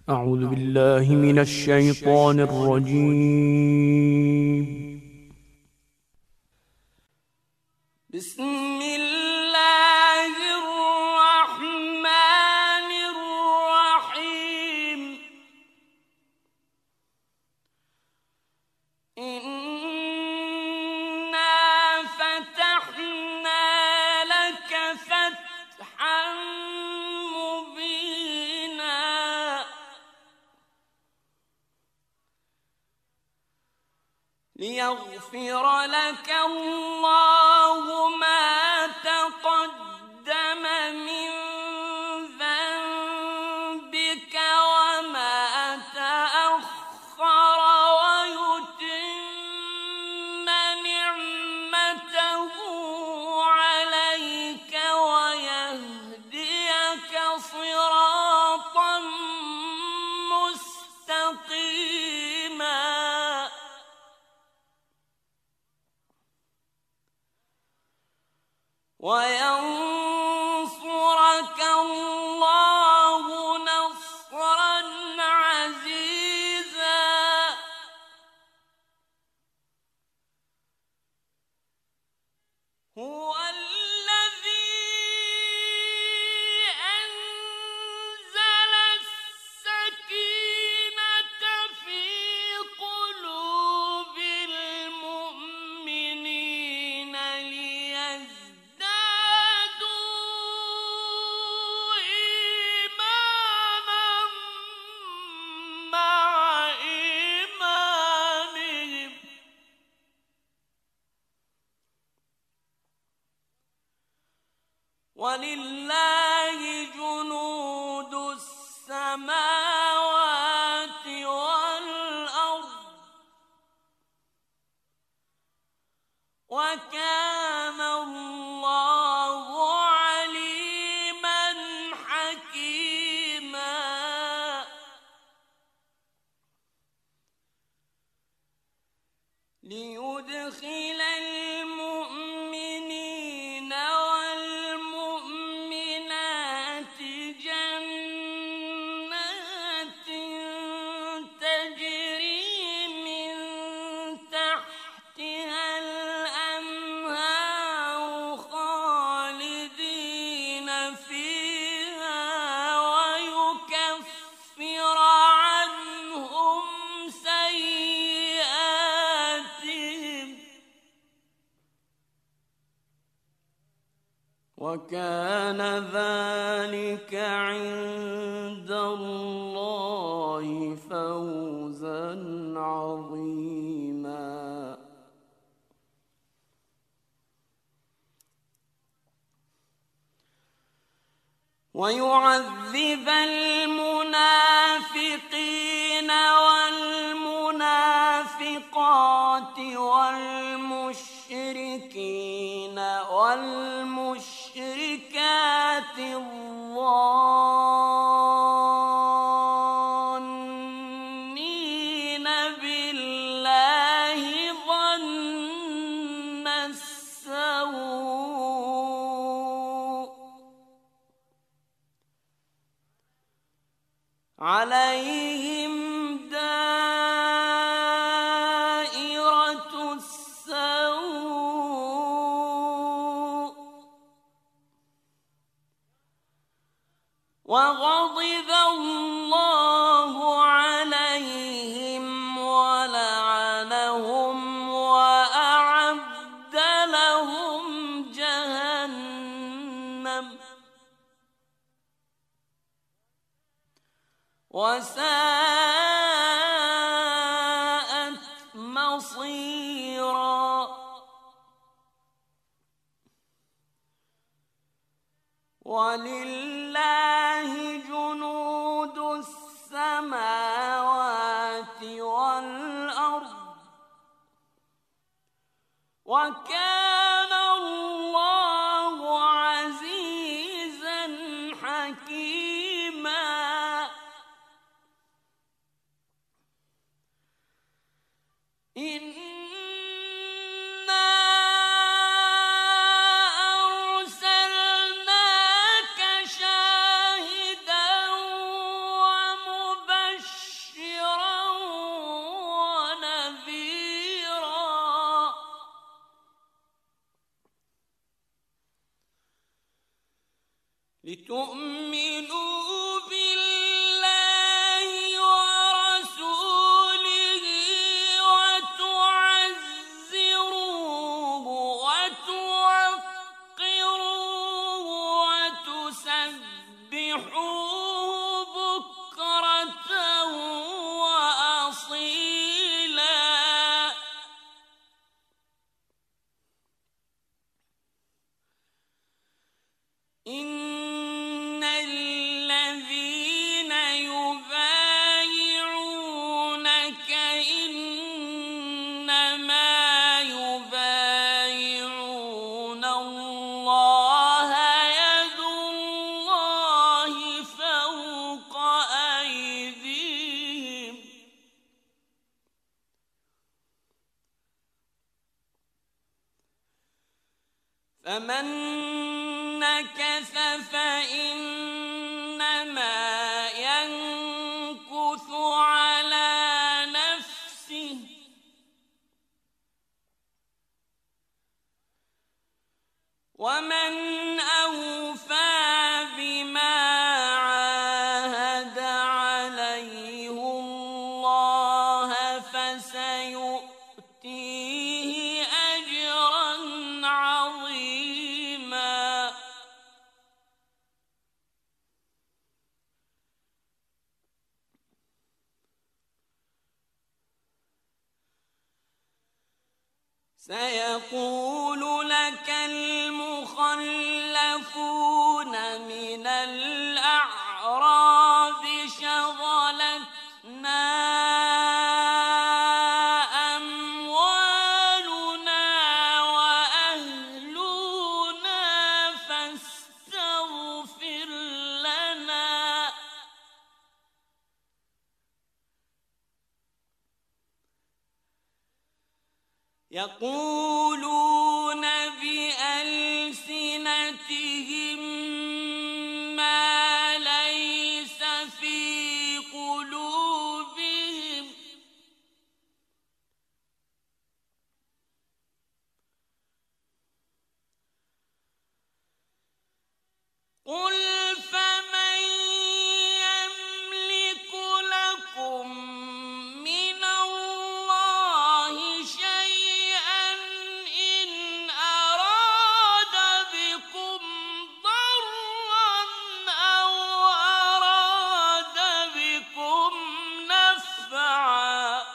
أعوذ بالله من الشيطان الرجيم. بسم الله الرحمن الرحيم. إنا فتحنا لك فتحا مبينا ليغفر لك الله ما تقدم من ذنبك وما تأخر ويتم نعمته عليك ويهديك صراطا مستقيما وينصرك الله نصرا عزيزا. هو الذي أنزل السكينة في قلوب المؤمنين ليزدادوا إيمانا مع إيمانهم ولله جنود السماوات والأرض وكان الله عليما حكيما. ليدخل المؤمنين والمؤمنات جنات تجري من تحتها الأنهار خالدين فيها ويكفر عنهم سيئاتهم وكان ذلك عند الله فوزا عظيما. ويعذب المنافقين والمنافقات والمشركين والمشركات الظانين بالله ظن السوء عليهم دائرة السوء وغضب الله عليهم ولعنهم وأعد لهم جهنم وساءت مصيرا. ولله جنود السماوات والأرض وكان الله عزيزا حكيما. إنا أرسلناك شاهدا ومبشرا فمن نكث فإنما ينكث على نفسه ومن أوفى بما عاهد عليه الله فسيؤتيه أجرا عظيما. سيقول لك المخلفون من الأعراب شغلتنا أموالنا وأهلنا فاستغفر لنا يقولون بألسنتهم ما ليس في قلوبهم قل فمن يملك لكم من الله شيئا إن أراد بكم ضرا أو أراد بكم نفعا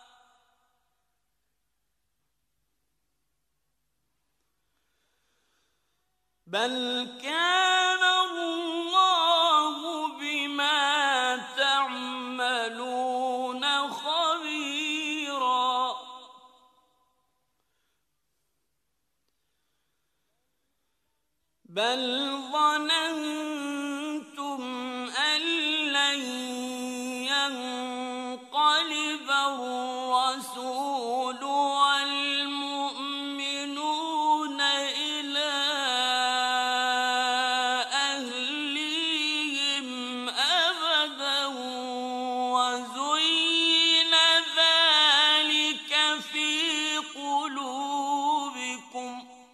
بل كان الله بما تعملون خبيرا. بل ظننتم أن لن ينقلب الرسول والمؤمنون إلى أهليهم أبدا وزين ذلك في قلوبكم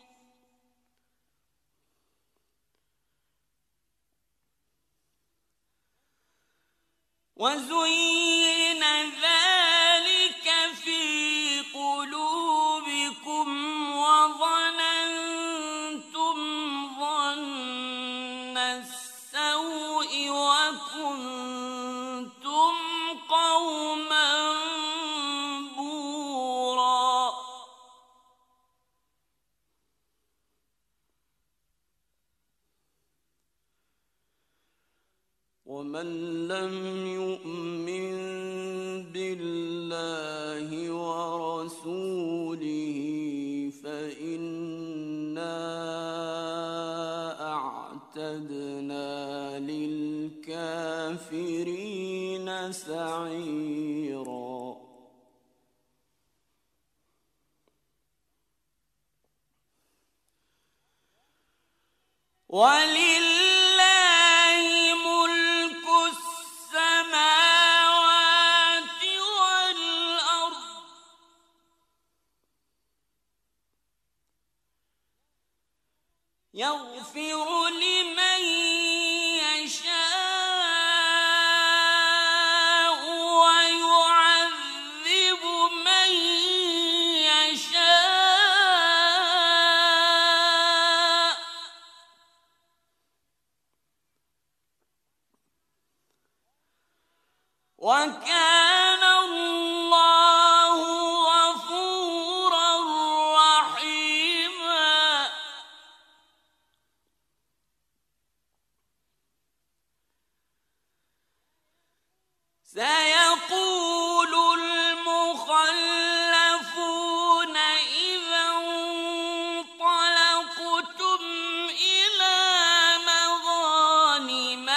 وظننتم ظن السوء وكنتم قوما بورا. ومن لم يؤمن بالله ورسوله فإنا أعتدنا للكافرين سعيرا. ولله ملك السماوات والأرض يغفر لمن يشاء ويعذب من يشاء وكان الله غفورا رحيما. سيقول المخلفون إذا انطلقتم إلى مغانم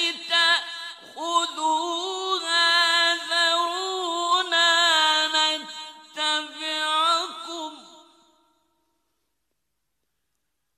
لتأخذوها ذرونا نتبعكم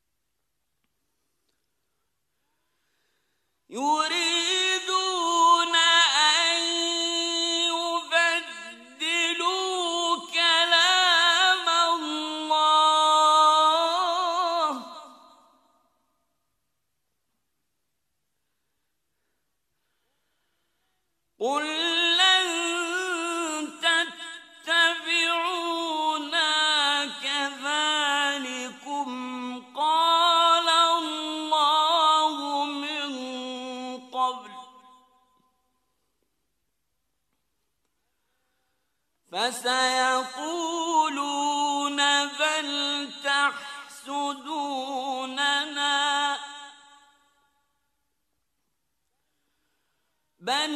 قل لن تتبعونا كذلكم قال الله من قبل فسيقولون بل تحسدوننا بل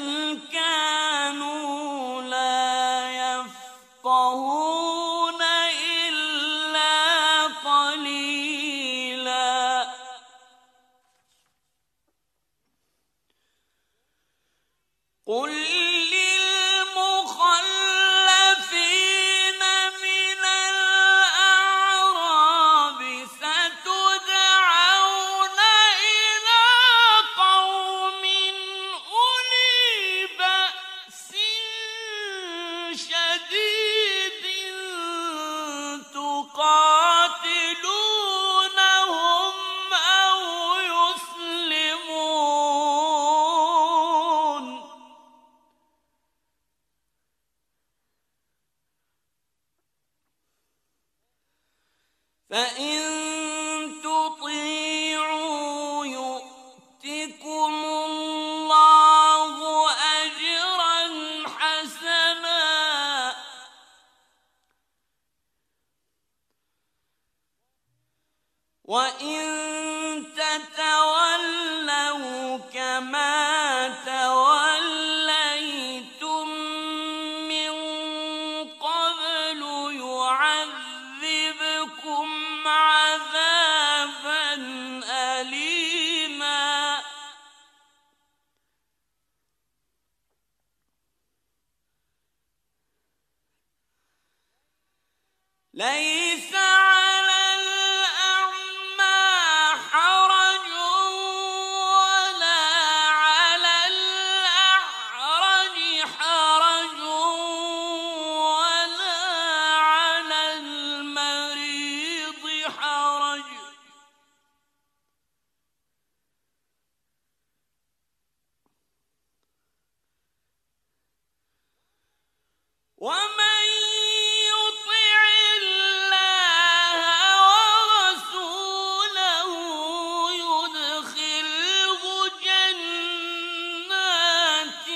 كانوا لا يفقهون إلا قليلا قل للمخلفين من الأعراب ستدعون إلى قوم أولي بأس شديد تقاتلونهم أو يسلمون فإن تطيعوا يؤتكم الله أجرا حسنا وإن تتولوا كما توليتم من قبل يعذبكم عذابا أليما ليس على الأعمى حرج ولا على الأعرج حرج ولا على المريض حرج ومن يطع الله ورسوله يدخله جنات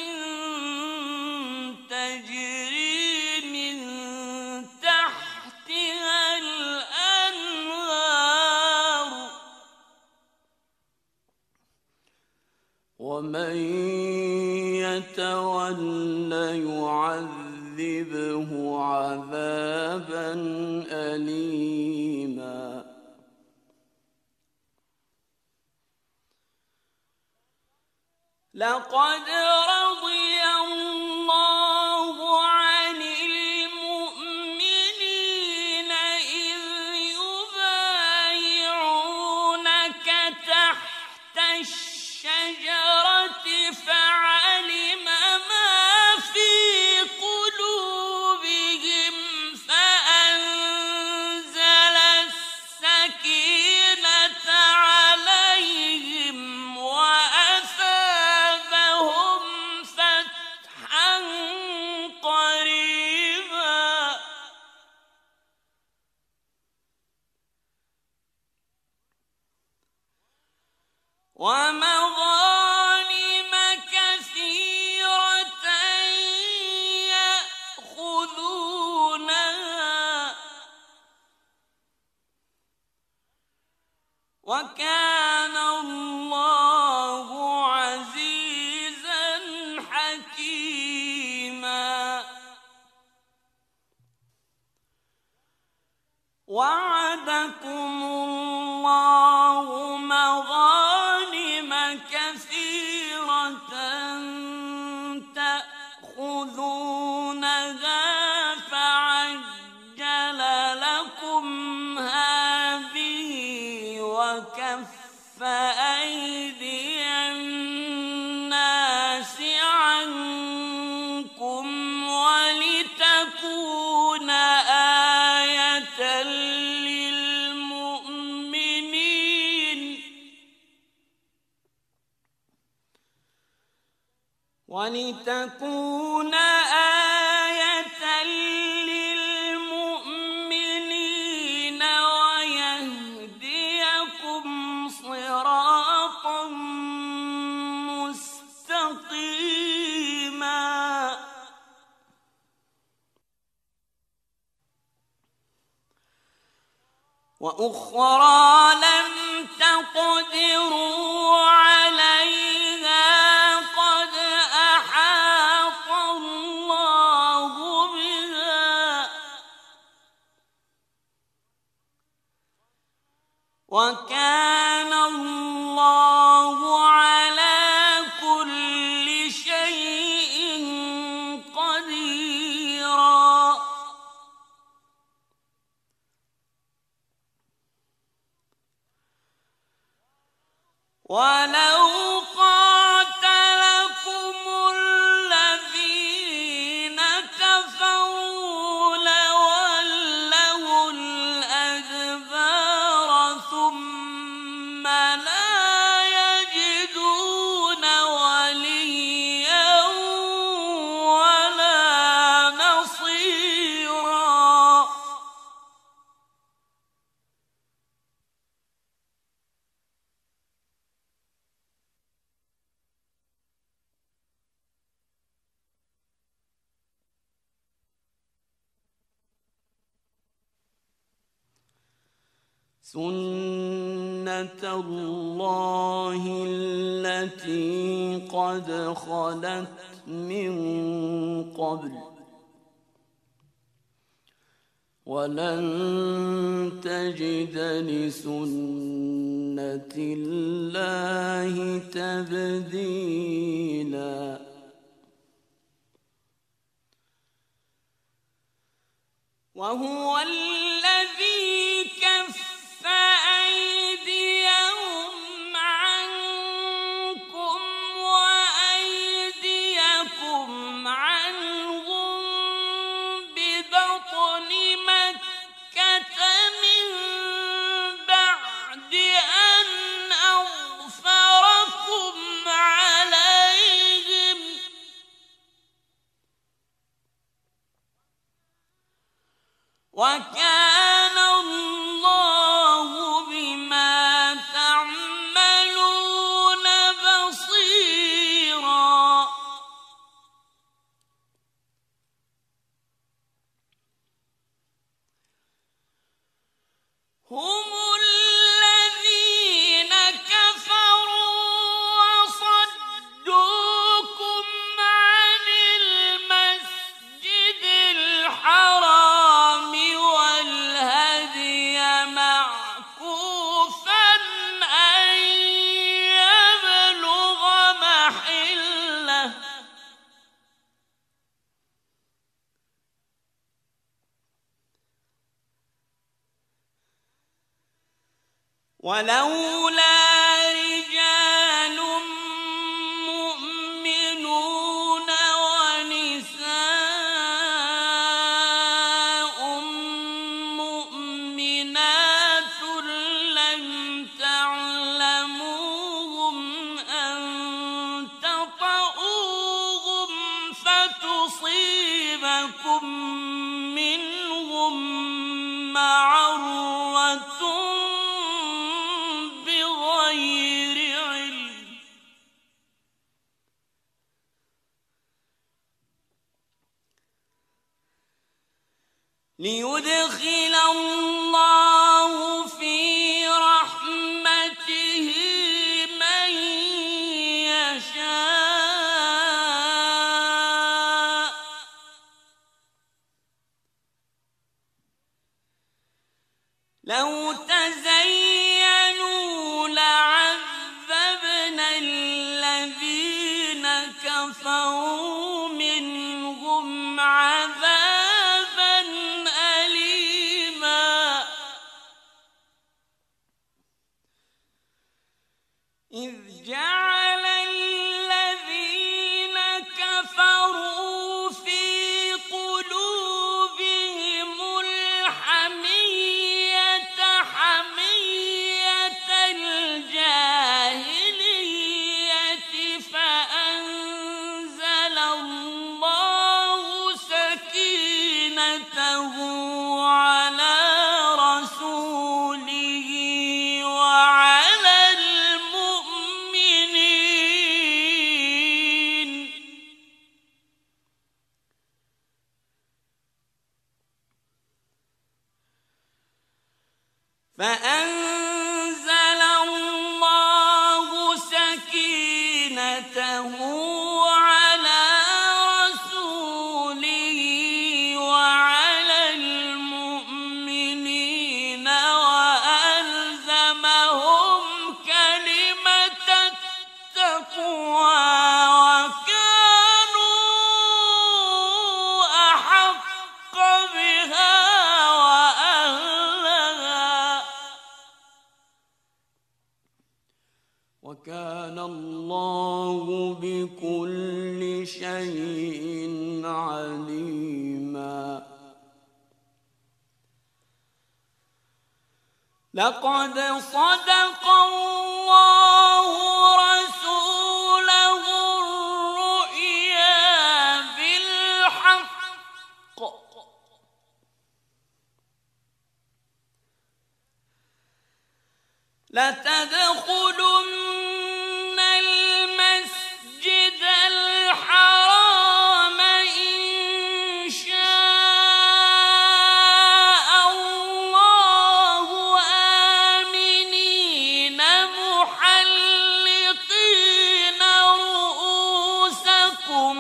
تجري من تحتها الأنهار ومن يتول يعذبه عذابا أليما لقد رضي الله عن المؤمنين إذ يبايعونك تحت الشجرة فعلم ما في قلوبهم فأنزل السكينة عليهم وأثابهم فتحا قريبا ومغانم كثيرة يأخذونها وكان الله عزيزا حكيما وعدكم الله مغانم كثيرة تأخذونها فعجل لكم هذه وكف أيدي الناس عنكم ولتكون آية للمؤمنين ويهديكم صراطا مستقيما وأخرى لم تقدروا عليها قد أحاط الله بها وكان الله على كل شيء قديرا ولو قاتلكم الذين كفروا لولوا الأدبار ثم لا يجدون وليا ولا نصيرا سنة الله التي قد خلت من قبل ولن تجد لسنة الله تبديلا وهو الذي كف أيديهم عنكم وأيديكم عنهم ببطن مكة من بعد أن أظفركم عليهم وكان الله بما تعملون بصيرا هم الذين كفروا وصدوكم عن المسجد الحرام والهدي معكوفا أن يبلغ محله ولولا رجال مؤمنون ونساء مؤمنات لم تعلموهم أن تطؤوهم فتصيبكم منهم معرة بغير علم ليدخل الله في رحمته من يشاء لو تزينوا لعذبنا الذين كفروا منهم عذابا أليما إذ جعل الذين كفروا في قلوبهم الحمية حمية فأنزل الله سكينته على رسوله وعلى المؤمنين وألزمهم كلمة التقوى وكانوا أحق بها وكان الله بكل شيء عليما. لقد صدق الله رسوله الرؤيا بالحق لتدخلن المسجد الحرام إن شاء الله آمنين محلقين رؤوسكم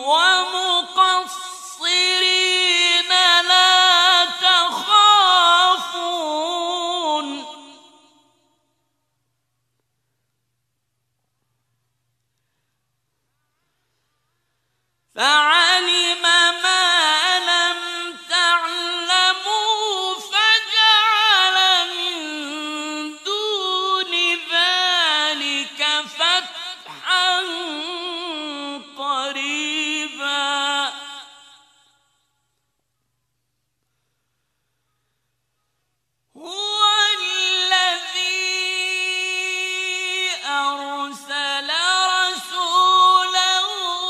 ومقصرين لا تخافون فعلم ما لم تعلموا فجعل من دون ذلك فتحا قريبا. هو الذي أرسل رسوله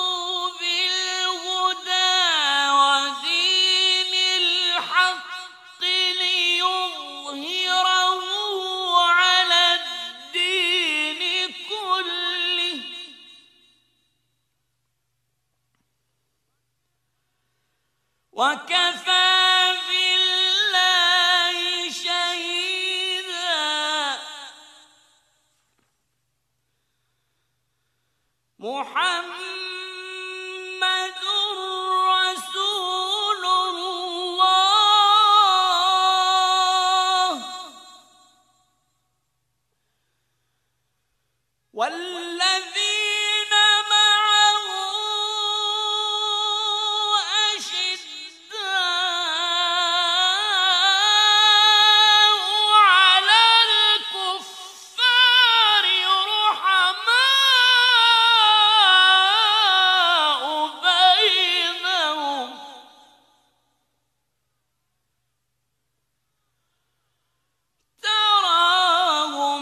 بالهدى ودين الحق ليظهره على الدين كله وكفى بالله شهيدا. محمد رسول الله والذين معه أشداء على الكفار رحماء بينهم تراهم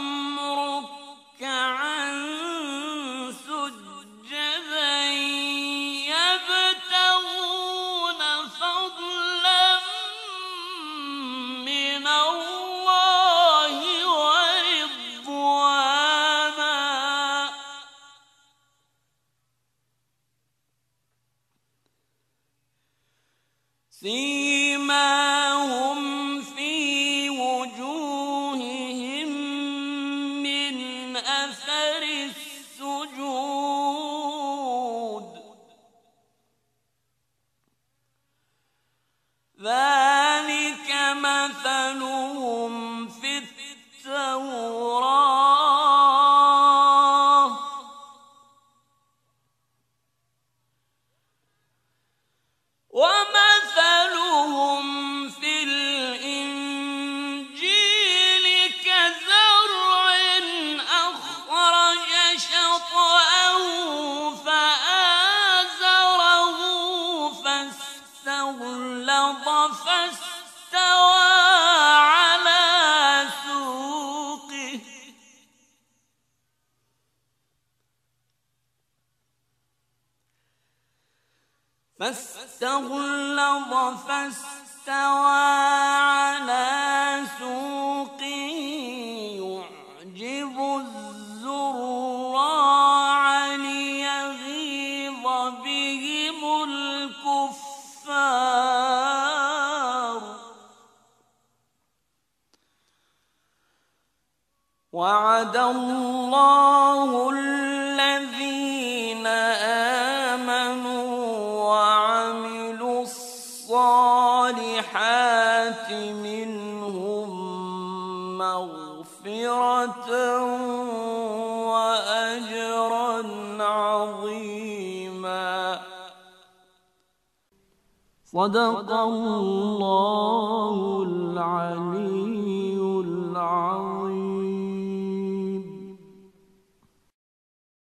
ركعا سجدا يبتغون فضلا من الله ورضوانا سيماهم في وجوههم من أثر السجود ذلك مثلهم في التوراة ومثلهم في الإنجيل كزرع أخرج شطأه فآزره فاستغلظ فاستوى على سوقه يعجب الزراع ليغيظ بهم الكفار وعد الله الذين آمنوا وعملوا الصالحات منهم مغفرة وأجرا عظيما. صدق الله العليم.